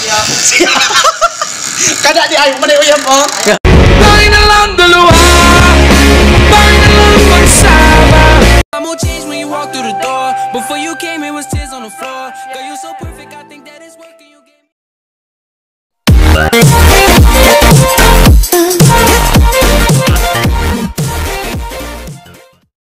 Kada di ay mo na uyab oh. Tayo na lang dalawa, tayo na lang magsama. I'm gonna change when you walk through the door. Before you came, it was tears on the floor. Girl, you so perfect, I think that it's working. You gave me